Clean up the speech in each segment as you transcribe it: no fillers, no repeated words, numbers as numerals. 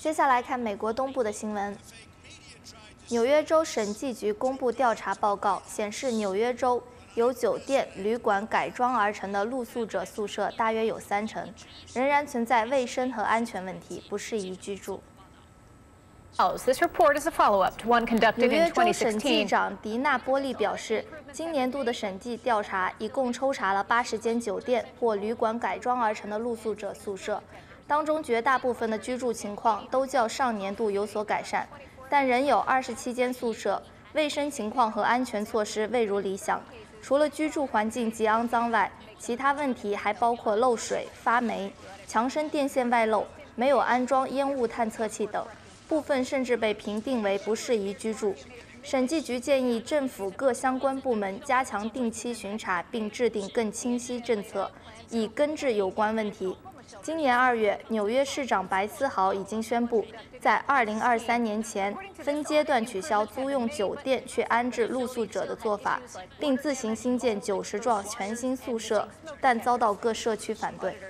接下来看美国东部的新闻。纽约州审计局公布调查报告，显示纽约州由酒店、旅馆改装而成的露宿者宿舍大约有30%，仍然存在卫生和安全问题，不适宜居住。 This report is a follow-up to one 纽 conducted 约 in 州审计 2016. 长迪纳波利表示，今年度的审计调查一共抽查了80间酒店或旅馆改装而成的露宿者宿舍，当中绝大部分的居住情况都较上年度有所改善，但仍有27间宿舍卫生情况和安全措施未如理想。除了居住环境极肮脏外，其他问题还包括漏水、发霉、墙身电线外露、没有安装烟雾探测器等。 部分甚至被评定为不适宜居住。审计局建议政府各相关部门加强定期巡查，并制定更清晰政策，以根治有关问题。今年2月，纽约市长白思豪已经宣布，在2023年前分阶段取消租用酒店去安置露宿者的做法，并自行新建90幢全新宿舍，但遭到各社区反对。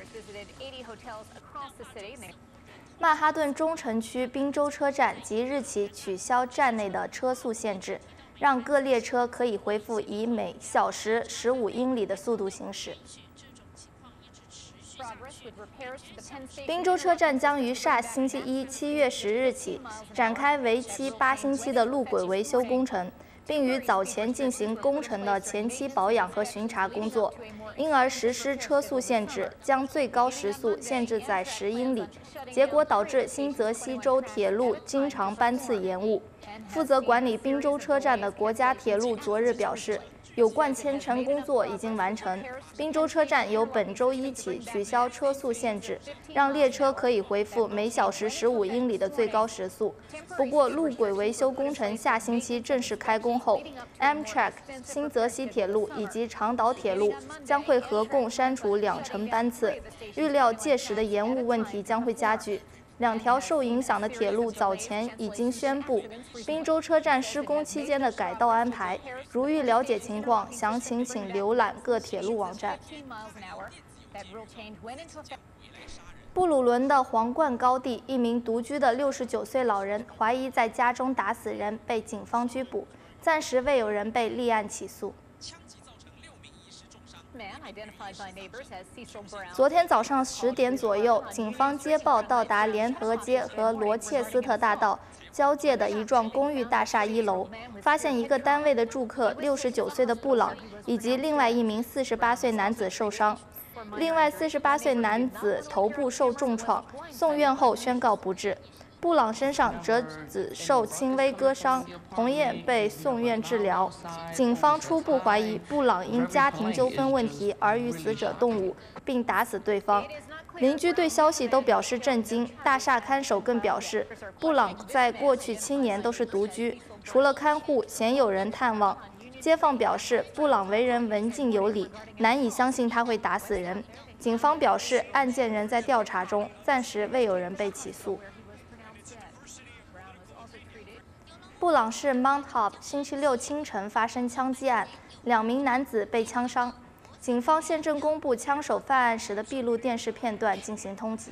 曼哈顿中城区宾州车站即日起取消站内的车速限制，让各列车可以恢复以每小时15英里的速度行驶。宾州车站将于下星期一7月10日起展开为期8星期的路轨维修工程，并于早前进行工程的前期保养和巡查工作，因而实施车速限制，将最高时速限制在10英里。 结果导致新泽西州铁路经常班次延误。负责管理宾州车站的国家铁路昨日表示，有关签呈工作已经完成。宾州车站由本周一起取消车速限制，让列车可以恢复每小时15英里的最高时速。不过，路轨维修工程下星期正式开工后 ，Amtrak、新泽西铁路以及长岛铁路将会合共删除2成班次。预料届时的延误问题将会加剧。 2条受影响的铁路早前已经宣布宾州车站施工期间的改道安排。如欲了解情况，详情请浏览各铁路网站。布鲁伦的皇冠高地，一名独居的69岁老人怀疑在家中打死人，被警方拘捕，暂时未有人被立案起诉。 昨天早上10点左右，警方接报到达联合街和罗切斯特大道交界的一幢公寓大厦1楼，发现一个单位的住客69岁的布朗以及另外一名48岁男子受伤。另外48岁男子头部受重创，送院后宣告不治。 布朗身上则只受轻微割伤，同样被送院治疗。警方初步怀疑布朗因家庭纠纷问题而与死者动武，并打死对方。邻居对消息都表示震惊，大厦看守更表示，布朗在过去7年都是独居，除了看护，鲜有人探望。街坊表示，布朗为人文静有礼，难以相信他会打死人。警方表示，案件仍在调查中，暂时未有人被起诉。 布朗市 Mount Hope 星期六清晨发生枪击案，2名男子被枪伤。警方现正公布枪手犯案时的闭路电视片段进行通缉。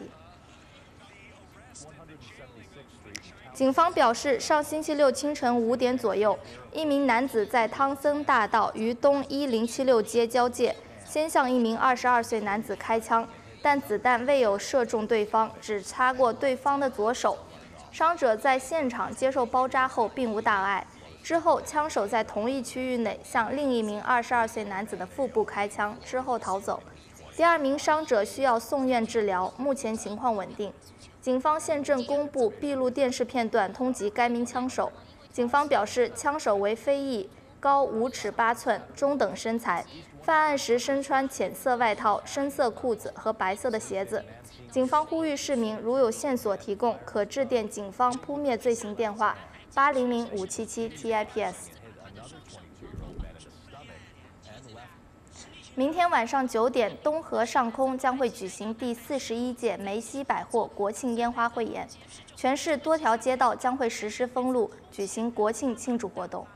警方表示，上星期六清晨5点左右，一名男子在汤森大道与东1076街交界，先向一名22岁男子开枪，但子弹未有射中对方，只擦过对方的左手。 伤者在现场接受包扎后并无大碍。之后，枪手在同一区域内向另一名22岁男子的腹部开枪，之后逃走。第2名伤者需要送院治疗，目前情况稳定。警方现正公布闭路电视片段通缉该名枪手。警方表示，枪手为非裔，高5尺8寸，中等身材。犯案时身穿浅色外套、深色裤子和白色的鞋子。 警方呼吁市民如有线索提供，可致电警方扑灭罪行电话800-577-TIPS。明天晚上9点，东河上空将会举行第41届梅西百货国庆烟花汇演，全市多条街道将会实施封路，举行国庆庆祝活动。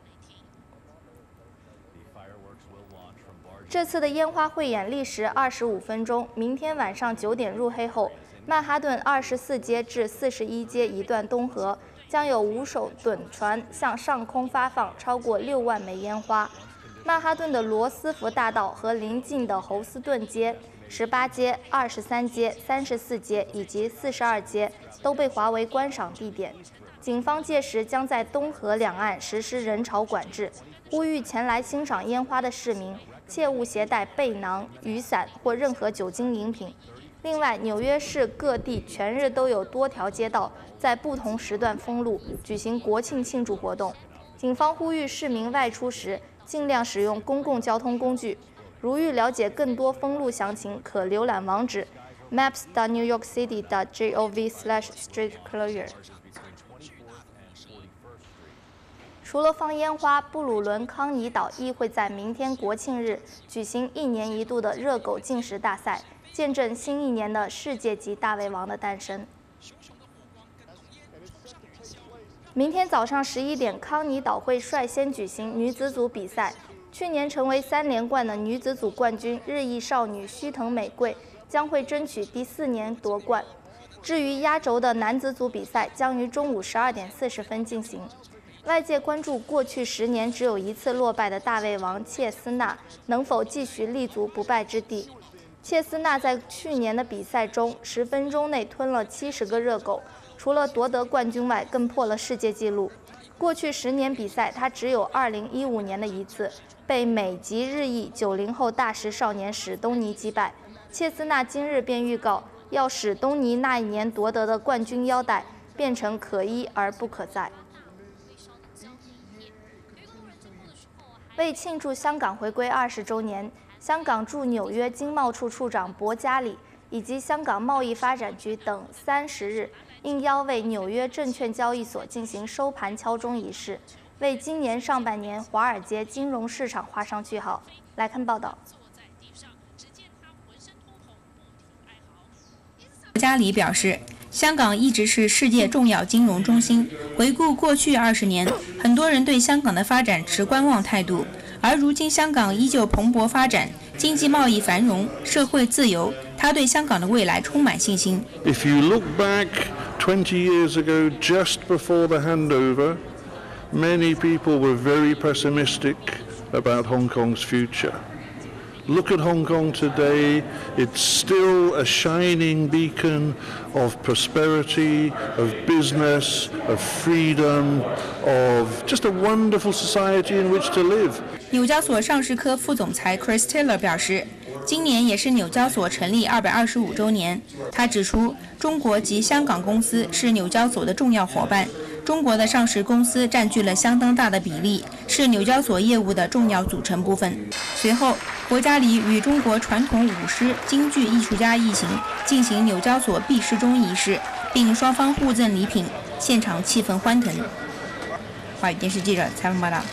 这次的烟花汇演历时25分钟，明天晚上9点入黑后， 曼哈顿24街至41街一段东河将有5艘趸船向上空发放超过6万枚烟花。曼哈顿的罗斯福大道和邻近的侯斯顿街、18街、23街、34街以及42街都被划为观赏地点。警方届时将在东河两岸实施人潮管制，呼吁前来欣赏烟花的市民切勿携带背囊、雨伞或任何酒精饮品。另外，纽约市各地全日都有多条街道在不同时段封路，举行国庆庆祝活动。警方呼吁市民外出时尽量使用公共交通工具。如欲了解更多封路详情，可浏览网址 maps.newyorkcity.gov/streetclosure。除了放烟花，布鲁伦康尼岛亦会在明天国庆日举行1年1度的热狗竞食大赛，见证新一年的世界级大胃王的诞生。明天早上11点，康尼岛会率先举行女子组比赛。去年成为3连冠的女子组冠军日裔少女须藤美贵将会争取第4年夺冠。至于压轴的男子组比赛，将于中午12点40分进行。外界关注过去10年只有1次落败的大胃王切斯纳能否继续立足不败之地。切斯纳在去年的比赛中10分钟内吞了70个热狗，除了夺得冠军外，更破了世界纪录。过去10年比赛，他只有2015年的1次，被美籍日裔90后大食少年史东尼击败。切斯纳今日便预告，要史东尼那一年夺得的冠军腰带变成可一而不可再。为庆祝香港回归20周年，香港驻纽约经贸处处长博加里以及香港贸易发展局等30日应邀为纽约证券交易所进行收盘敲钟仪式，为今年上半年华尔街金融市场画上句号。来看报道。 博加里表示，香港一直是世界重要金融中心。回顾过去20年，很多人对香港的发展持观望态度，而如今香港依旧蓬勃发展，经济贸易繁荣，社会自由。他对香港的未来充满信心。 If you look back 20 years ago, just before the handover, many people were very pessimistic about Hong Kong's future. Look at Hong Kong today, it's still a shining beacon of prosperity, of business, of freedom, of just a wonderful society in which to live. 纽交所上市科副总裁 Chris Taylor 表示，今年也是纽交所成立225周年。他指出，中国及香港公司是纽交所的重要伙伴，中国的上市公司占据了相当大的比例，是纽交所业务的重要组成部分。随后，博加里与中国传统舞狮、京剧艺术家一行进行纽交所闭市钟仪式，并双方互赠礼品，现场气氛欢腾。华语电视记者采访报道。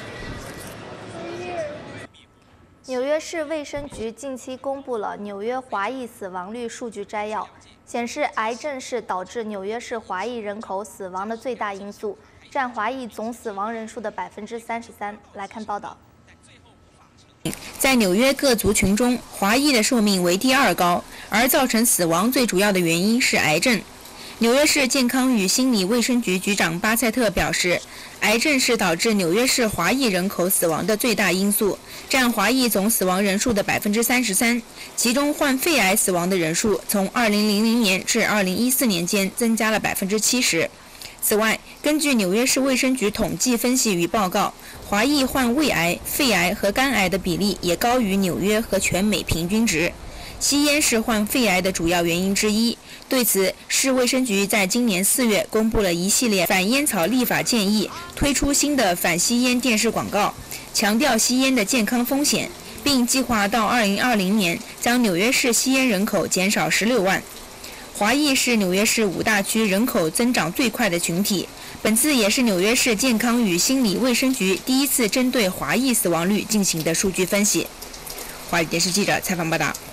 纽约市卫生局近期公布了纽约华裔死亡率数据摘要，显示癌症是导致纽约市华裔人口死亡的最大因素，占华裔总死亡人数的33%。来看报道。 在纽约各族群中，华裔的寿命为第2高，而造成死亡最主要的原因是癌症。纽约市健康与心理卫生局局长巴塞特表示，癌症是导致纽约市华裔人口死亡的最大因素，占华裔总死亡人数的33%，其中患肺癌死亡的人数从2000年至2014年间增加了70%。此外，根据纽约市卫生局统计分析与报告，华裔患胃癌、肺癌和肝癌的比例也高于纽约和全美平均值。吸烟是患肺癌的主要原因之一。对此，市卫生局在今年4月公布了一系列反烟草立法建议，推出新的反吸烟电视广告，强调吸烟的健康风险，并计划到2020年将纽约市吸烟人口减少16万。华裔是纽约市5大区人口增长最快的群体，本次也是纽约市健康与心理卫生局第一次针对华裔死亡率进行的数据分析。华语电视记者采访报道。